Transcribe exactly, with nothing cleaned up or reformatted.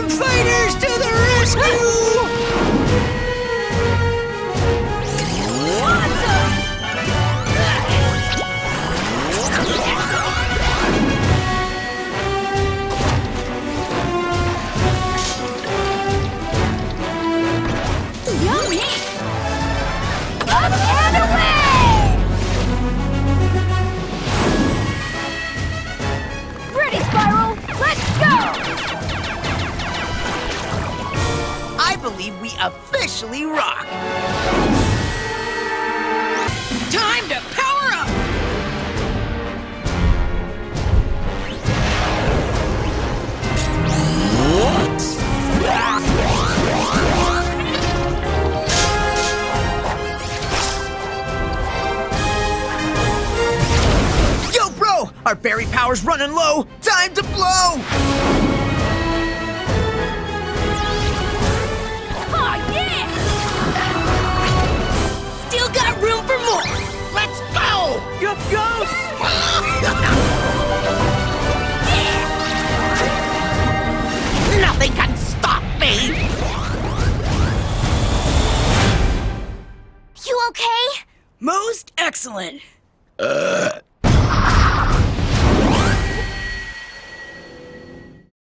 Fighters to the rescue! Yummy! Up and away! Ready, Spiral! Let's go! I believe we officially rock! Time to power up! Yo, bro! Our berry power's running low! Time to blow! Oh, yeah! Still got room for more! Let's go! You ghost! Nothing can stop me! You okay? Most excellent. Uh,